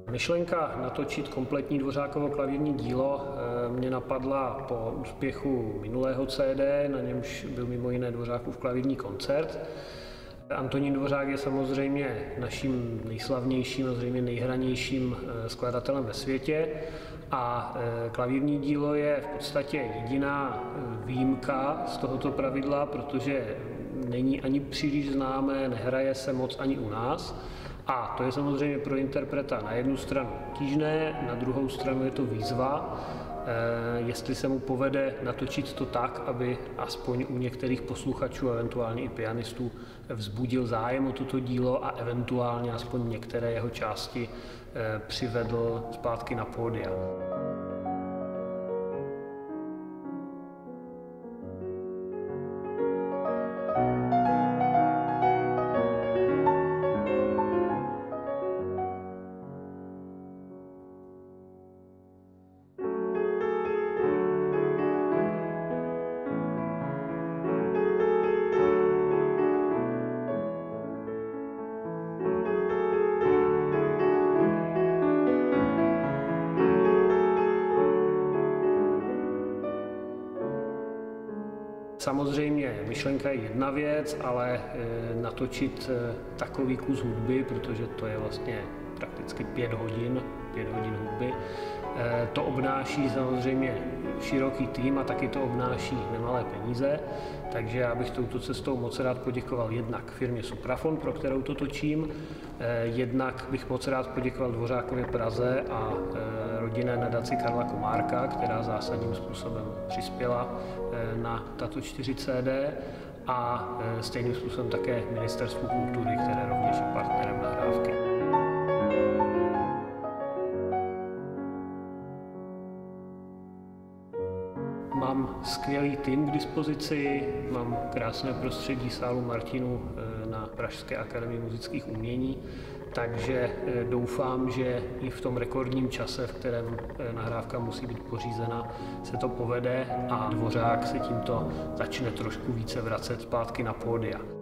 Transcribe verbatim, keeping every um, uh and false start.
Myšlenka natočit kompletní Dvořákovo klavírní dílo mě napadla po úspěchu minulého C D, na němž byl mimo jiné Dvořákův klavírní koncert. Antonín Dvořák je samozřejmě naším nejslavnějším a zřejmě nejhranějším skladatelem ve světě a klavírní dílo je v podstatě jediná výjimka z tohoto pravidla, protože není ani příliš známé, nehraje se moc ani u nás. A to je samozřejmě pro interpreta na jednu stranu tížné, na druhou stranu je to výzva, jestli se mu povede natočit to tak, aby aspoň u některých posluchačů, eventuálně i pianistů, vzbudil zájem o toto dílo a eventuálně aspoň některé jeho části přivedl zpátky na pódia. Samozřejmě myšlenka je jedna věc, ale natočit takový kus hudby, protože to je vlastně prakticky pět hodin, pět hodin hudby, to obnáší samozřejmě široký tým a taky to obnáší nemalé peníze, takže já bych touto cestou moc rád poděkoval jednak firmě SUPRAPHON, pro kterou to točím, jednak bych moc rád poděkoval Dvořákově Praze a rodinné nadaci Karla Komárka, která zásadním způsobem přispěla na tato čtyři C D a stejným způsobem také Ministerstvu kultury, které rovněž je partnerem nahrávky. Mám skvělý tým k dispozici, mám krásné prostředí sálu Martinů na Pražské akademii muzických umění, takže doufám, že i v tom rekordním čase, v kterém nahrávka musí být pořízena, se to povede a Dvořák se tímto začne trošku více vracet zpátky na pódia.